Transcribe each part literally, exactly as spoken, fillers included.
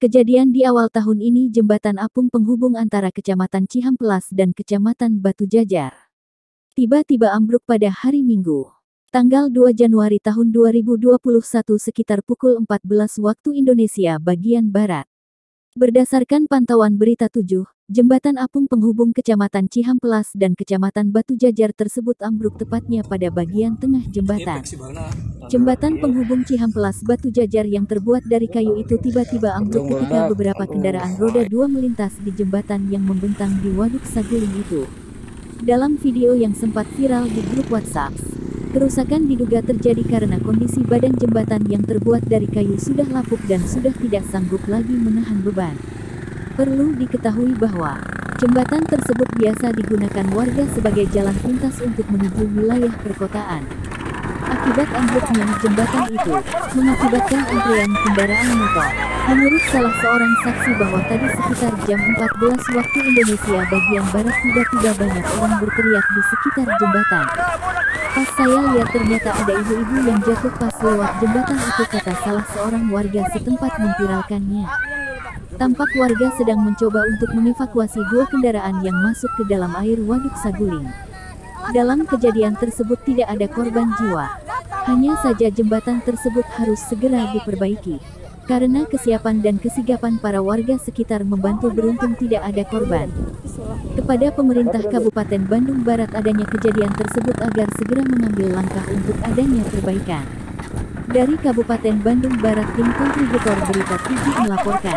Kejadian di awal tahun ini jembatan apung penghubung antara Kecamatan Cihampelas dan Kecamatan Batu Jajar tiba-tiba ambruk pada hari Minggu, tanggal dua Januari tahun dua ribu dua puluh satu sekitar pukul empat belas waktu Indonesia bagian Barat. Berdasarkan pantauan Berita tujuh, jembatan apung penghubung Kecamatan Cihampelas dan Kecamatan Batu Jajar tersebut ambruk tepatnya pada bagian tengah jembatan. Jembatan penghubung Cihampelas Batu Jajar yang terbuat dari kayu itu tiba-tiba ambruk ketika beberapa kendaraan roda dua melintas di jembatan yang membentang di Waduk Saguling itu. Dalam video yang sempat viral di grup WhatsApp, kerusakan diduga terjadi karena kondisi badan jembatan yang terbuat dari kayu sudah lapuk dan sudah tidak sanggup lagi menahan beban. Perlu diketahui bahwa jembatan tersebut biasa digunakan warga sebagai jalan pintas untuk menuju wilayah perkotaan. Akibat ambruknya jembatan itu mengakibatkan antrean kendaraan motor. Menurut salah seorang saksi bahwa tadi sekitar jam empat belas waktu Indonesia bagian Barat tiba-tiba banyak orang berteriak di sekitar jembatan. Pas saya lihat ternyata ada ibu-ibu yang jatuh pas lewat jembatan itu, kata salah seorang warga setempat memviralkannya. Tampak warga sedang mencoba untuk mengevakuasi dua kendaraan yang masuk ke dalam air Waduk Saguling. Dalam kejadian tersebut tidak ada korban jiwa. Hanya saja jembatan tersebut harus segera diperbaiki. Karena kesiapan dan kesigapan para warga sekitar membantu, beruntung tidak ada korban. Kepada pemerintah Kabupaten Bandung Barat adanya kejadian tersebut agar segera mengambil langkah untuk adanya perbaikan. Dari Kabupaten Bandung Barat, tim kontributor Berita tujuh melaporkan.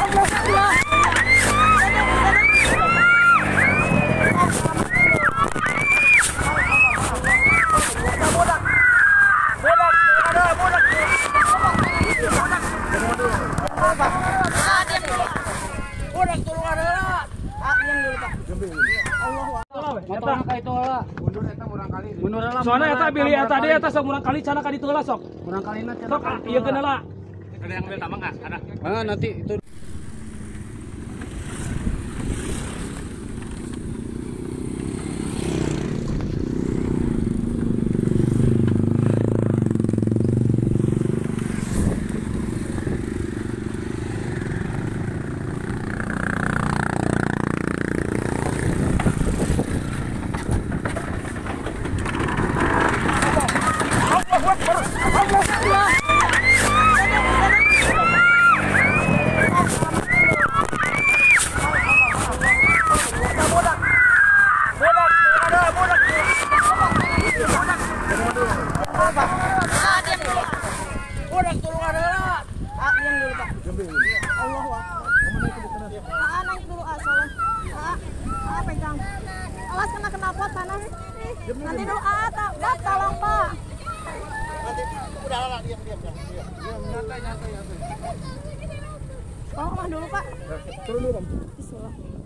Soalnya eta pilih eta dia eta sok murang kali cara ka ditu heula sok. Murang kalina cara. Sok ieu geuna lah. Ada yang ambil tambang enggak? Ada. Ah, nanti itu alas kena kenapa tanah nanti dulu ah tak tolong Pak. Nanti udah lah, diam diam diam diam nyantai nyantai nyantai. Tolong dulu Pak. Turun dulu. Bismillah.